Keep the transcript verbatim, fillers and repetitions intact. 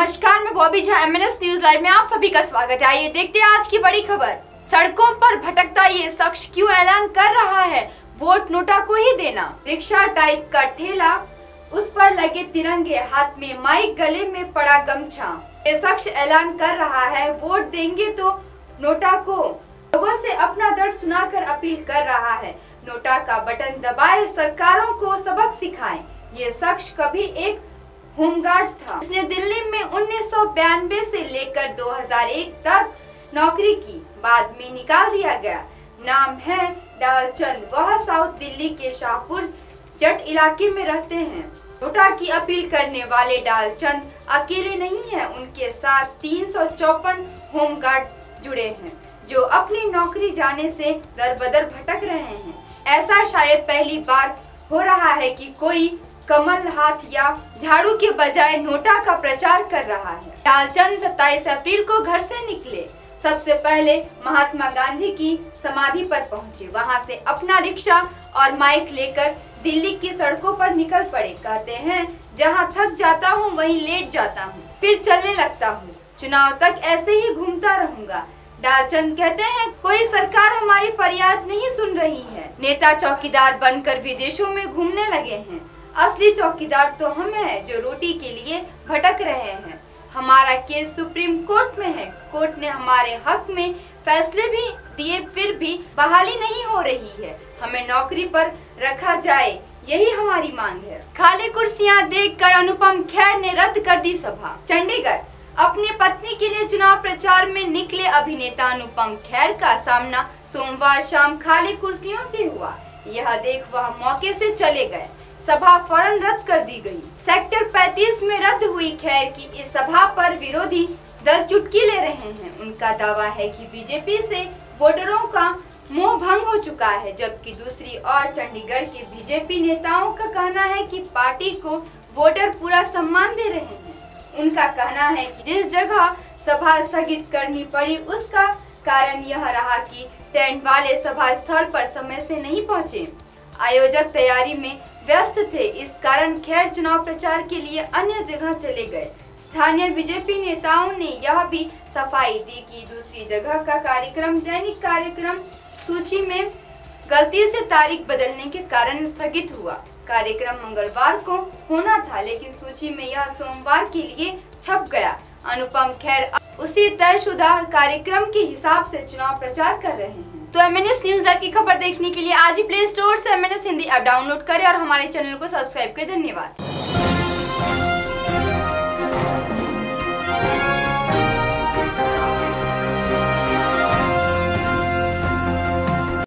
नमस्कार, मैं Bobby Jha. MNS news live में आप सभी का स्वागत है। आइए देखते हैं आज की बड़ी खबर। सड़कों पर भटकता ये शख्स क्यों ऐलान कर रहा है वोट नोटा को ही देना। रिक्शा टाइप का ठेला, उस पर लगे तिरंगे, हाथ में माइक, गले में पड़ा गमछा। ये शख्स ऐलान कर रहा है वोट देंगे तो नोटा को। लोगों से अपना दर्द सुनाकर अपील कर रहा है नोटा का बटन दबाए, सरकारों को सबक सिखाएं। ये शख्स कभी एक होमगार्ड था। इसने दिल्ली में उन्नीस सौ बयानबे से लेकर दो हज़ार एक तक नौकरी की, बाद में निकाल दिया गया। नाम है डालचंद। वह साउथ दिल्ली के शाहपुर जट इलाके में रहते हैं। नोटा की अपील करने वाले डालचंद अकेले नहीं हैं, उनके साथ तीन सौ चौपन होमगार्ड जुड़े हैं जो अपनी नौकरी जाने से दरबदर भटक रहे हैं। ऐसा शायद पहली बार हो रहा है कि कोई कमल हाथ या झाड़ू के बजाय नोटा का प्रचार कर रहा है। डालचंद सत्ताईस अप्रैल को घर से निकले। सबसे पहले महात्मा गांधी की समाधि पर पहुंचे। वहां से अपना रिक्शा और माइक लेकर दिल्ली की सड़कों पर निकल पड़े। कहते हैं जहां थक जाता हूं वहीं लेट जाता हूं, फिर चलने लगता हूं। चुनाव तक ऐसे ही घूमता रहूंगा। डालचंद कहते हैं कोई सरकार हमारी फरियाद नहीं सुन रही है। नेता चौकीदार बनकर विदेशों में घूमने लगे हैं। असली चौकीदार तो हम हैं जो रोटी के लिए भटक रहे हैं। हमारा केस सुप्रीम कोर्ट में है। कोर्ट ने हमारे हक में फैसले भी दिए, फिर भी बहाली नहीं हो रही है। हमें नौकरी पर रखा जाए, यही हमारी मांग है। खाली कुर्सियां देखकर अनुपम खेर ने रद्द कर दी सभा। चंडीगढ़। अपनी पत्नी के लिए चुनाव प्रचार में निकले अभिनेता अनुपम खेर का सामना सोमवार शाम खाली कुर्सियों से हुआ। यह देख वह मौके से चले गए। सभा फौरन रद्द कर दी गई। सेक्टर पैंतीस में रद्द हुई खेर की इस सभा पर विरोधी दल चुटकी ले रहे हैं। उनका दावा है कि बीजेपी से वोटरों का मोह भंग हो चुका है, जबकि दूसरी ओर चंडीगढ़ के बीजेपी नेताओं का कहना है कि पार्टी को वोटर पूरा सम्मान दे रहे हैं। उनका कहना है कि जिस जगह सभा स्थगित करनी पड़ी उसका कारण यह रहा कि टेंट वाले सभा स्थल पर समय से नहीं पहुंचे। आयोजक तैयारी में व्यस्त थे, इस कारण खेर चुनाव प्रचार के लिए अन्य जगह चले गए। स्थानीय बीजेपी नेताओं ने यह भी सफाई दी कि दूसरी जगह का कार्यक्रम दैनिक कार्यक्रम सूची में गलती से तारीख बदलने के कारण स्थगित हुआ। कार्यक्रम मंगलवार को होना था, लेकिन सूची में यह सोमवार के लिए छप गया। अनुपम खेर उसी तयशुदा कार्यक्रम के हिसाब से चुनाव प्रचार कर रहे हैं। तो एमएनएस न्यूज लाइव की खबर देखने के लिए आज ही प्ले स्टोर से एमएनएस हिंदी ऐप डाउनलोड करें और हमारे चैनल को सब्सक्राइब करें। धन्यवाद।